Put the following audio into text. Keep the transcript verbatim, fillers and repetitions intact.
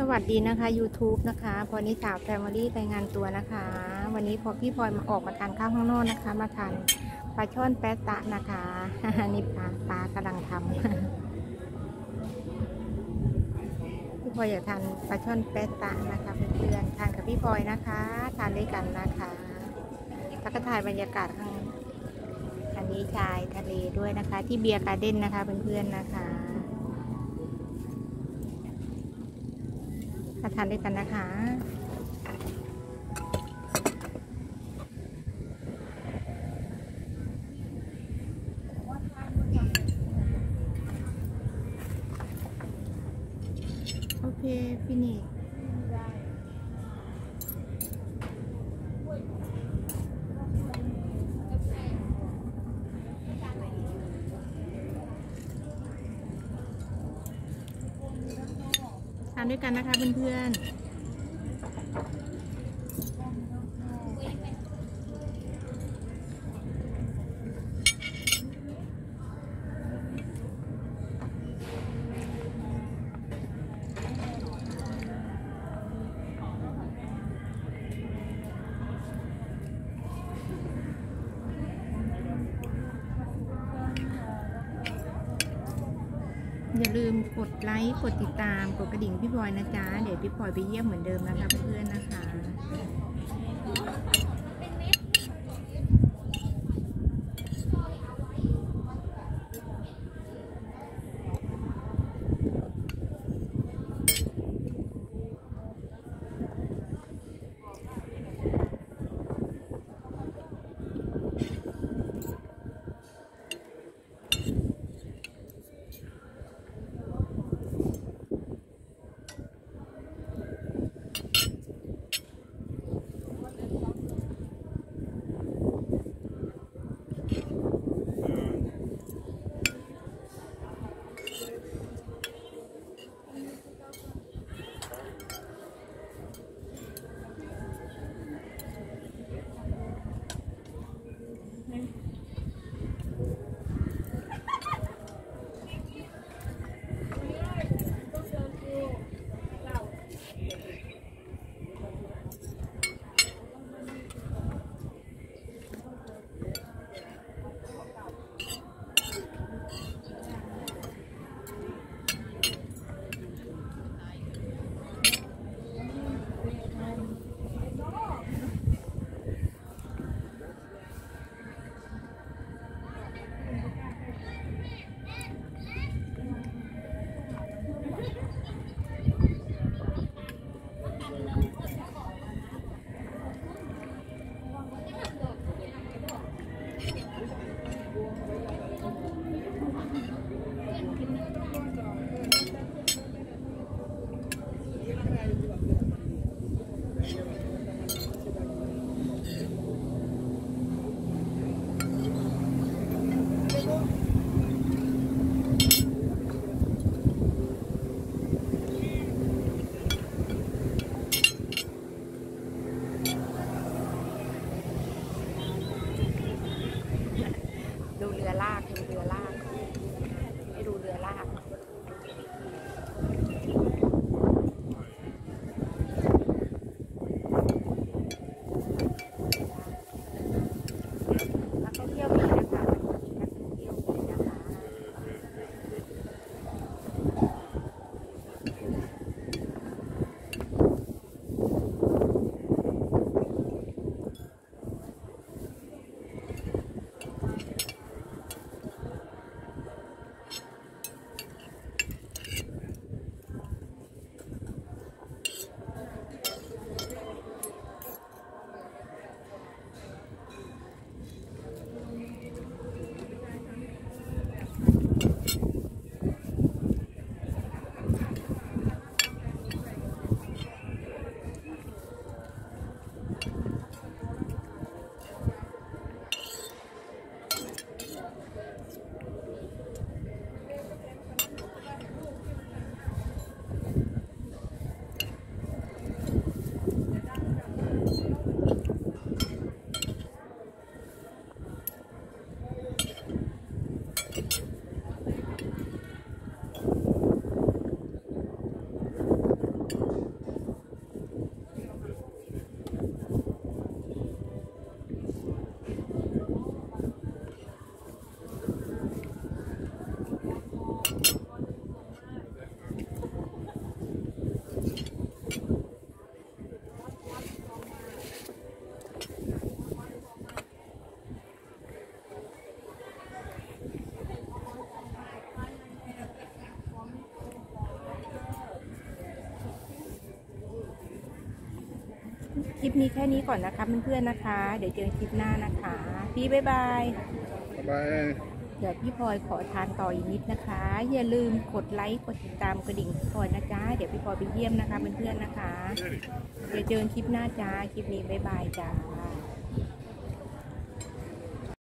วัสดีนะคะ YouTube นะคะพอนิสาวแฟมิลี่รายงานตัวนะคะ วันนี้พอพี่พลอยมาออกมาทานข้าวข้างนอกนะคะมาทานปลาช่อนแป๊ะตะนะคะ นี่ปลาปลากำลังทำ พี่พลอยอยากทานปลาช่อนแป๊ะตะนะคะเพื่อนๆทานกับพี่พลอยนะคะทานด้วยกันนะคะแล้วก็ถ่ายบรรยากาศข้างอันนี้ชายทะเลด้วยนะคะที่เบียร์การ์เด้นนะคะเพื่อนๆนะคะมาทานด้วยกันนะคะโอเคฟินิชทานด้วยกันนะคะเพื่อนๆอย่าลืมกดไลค์กดติดตามกดกระดิ่งพี่พลอยนะจ๊ะเดี๋ยวพี่พลอยไปเยี่ยมเหมือนเดิมนะคะเพื่อนๆนะคะลิปนี้แค่นี้ก่อนนะคะเพื่อนๆนะคะเดี๋ยวเจอคลิปหน้านะคะพี่บ๊ายบายบ๊ายบายเดี๋ยวพี่พลอยขอทานต่ออีกนิดนะคะ อย่าลืมกดไลค์กดติดตามกระดิ่งพี่พลอยนะจ๊ะเดี๋ยวพี่พลอยไปเยี่ยมนะคะเพื่อนๆนะคะเดี๋ยวเจอคลิปหน้าจ้าคลิปนี้บ๊ายบายจ้า